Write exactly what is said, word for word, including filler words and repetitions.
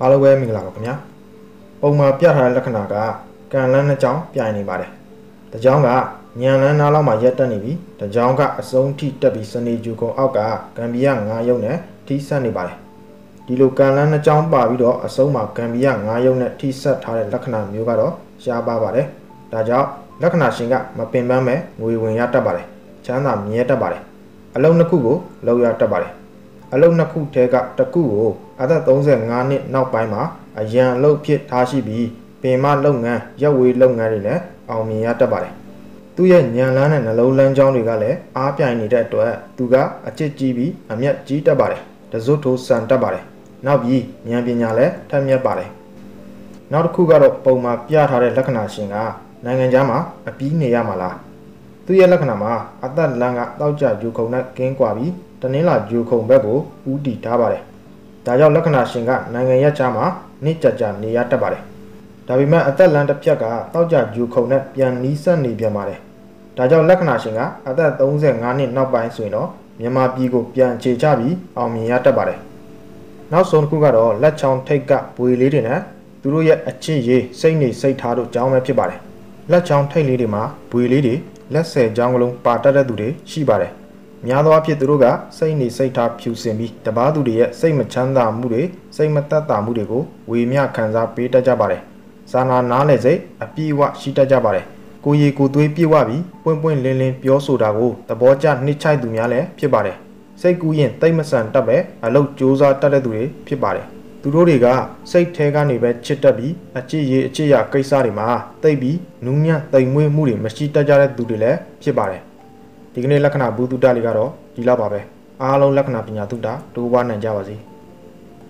အားလုံးပဲမင်္ဂလာပါခင်ဗျာပုံမှာပြထားတဲ့လက္ခဏာကကံလန်းနှစ်ကြောင်းပြိုင်နေပါတယ်တစ်ကြောင်းကညံလန်းနားလောက်မှာရက်တက်နေပြီတစ်ကြောင်းကအစုံထိတက်ပြီးစနေဂျူကုံအောက်ကကံပီယငါးရုပ်နဲ့ထိဆက်နေပါတယ်ဒီလိုကံလန်းနှစ်ကြောင်းပါပြီးတော့အစုံမှာကံပီယငါးရုပ်နဲ့ထိဆက်ထားတဲ့လက္ခဏာမျိုးကတော့ရှားပါပါတယ်ဒါကြောင့်လက္ခဏာရှင်ကမပင်ပန်းမဲ့ငွေဝင်ရတတ်ပါတယ်ချမ်းသာမြဲတတ်ပါတယ်အလုံးနှစ်ခုကိုလောက်ရတတ်ပါတယ်အလုံးနှစ်ခုထဲကတစ်ခုကိုအသက်သုံး十五နှစ်နောက်ပိုင်းမှာအရန်အလုပ်ဖြစ်ထားရှိပြီးပင်မလုပ်ငန်းရက်ဝေးလုပ်ငန်းတွေနဲ့အောင်မြင်ရတတ်ပါတယ်သူရဲ့ညံလန်းတဲ့နှလုံးလန်းကြောင်းတွေကလည်းအားပြိုင်နေတဲ့အတွက်သူကအချစ်ကြီးပြီးအမျက်ကြီးတတ်ပါတယ်တစွတ်ထိုးဆန်တတ်ပါတယ်နောက်ပြီးဉာဏ်ပညာလည်းထက်မြက်ပါတယ်နောက်တစ်ခုကတော့ပုံမှာပြထားတဲ့လက္ခဏာရှင်ကနိုင်ငံခြားမှာအပြီးနေရမှာလားသူရဲ့လက္ခဏာမှာအသက်လန်းကတောက်ကြဂျူခုံနဲ့ကင်းကွာပြီးတနင်္လာဂျူခုံဘက်ကိုဦးတည်ထားပါတယ်ဒါကြောင့်လက္ခဏာရှင်ကနိုင်ငံရဲ့ချာမှာနှိကြကြနေရတတ်ပါတယ်ဒါပေမဲ့အသက်လန်းတစ်ဖြက်ကတောက်ကြဂျူခုံနဲ့ပြန်နီးစပ်နေပြန်ပါတယ်ဒါကြောင့်လက္ခဏာရှင်ကအသက်သုံး十五နှစ်နောက်ပိုင်းဆိုရင်တော့မြန်မာပြည်ကိုပြန်ခြေချပြီးအောင်မြင်ရတတ်ပါတယ်နောက်ဆုံးတစ်ခုကတော့လက်ချောင်းထိတ်ကဘွေလေးတွေနဲ့သူတို့ရဲ့အချစ်ရေးစိတ်နေစိတ်ထားတို့ကြောင်းပဲဖြစ်ပါတယ်လက်ချောင်းထိတ်လေးတွေမှာဘွေလေးတွေလက်ဆယ်ချောင်းကလုံးပါတတ်တဲ့သူတွေရှိပါတယ်များသောအားဖြင့်သူတို့ကစိတ်နေစိတ်ထားဖြူစင်ပြီးတပားသူတွေရဲ့စိတ်မချမ်းသာမှုတွေစိတ်မသက်သာမှုတွေကိုဝေမျှခံစားပေးတတ်ကြပါတယ်စာနာနားလည်စိတ်အပြည့်အဝရှိတတ်ကြပါတယ်ကိုရီကိုသွေးပြည့်ဝပြီးပွင့်ပွင့်လင်းလင်းပြောဆိုတာကိုသဘောကျနှိမ့်ချိုက်သူများလည်းဖြစ်ပါတယ်စိတ်ကူးရင်တိတ်မဆန်တတ်ပဲအလုတ်ကြိုးစားတတ်တဲ့သူတွေဖြစ်ပါတယ်သူတို့တွေကစိတ်ထဲကနေပဲချစ်တတ်ပြီးအချစ်ရေးအချစ်ရကိစ္စတွေမှာတိတ်ပြီးနူးညံ့တိမ်မွေးမှုတွေမရှိတတ်ကြတဲ့သူတွေလည်းဖြစ်ပါတယ်ဒီကနေ့လက္ခဏာဘူတုတလေးကတော့ဒီလောက်ပါပဲအားလုံးလက္ခဏာပညာတုတတိုးပွားနိုင်ကြပါစေ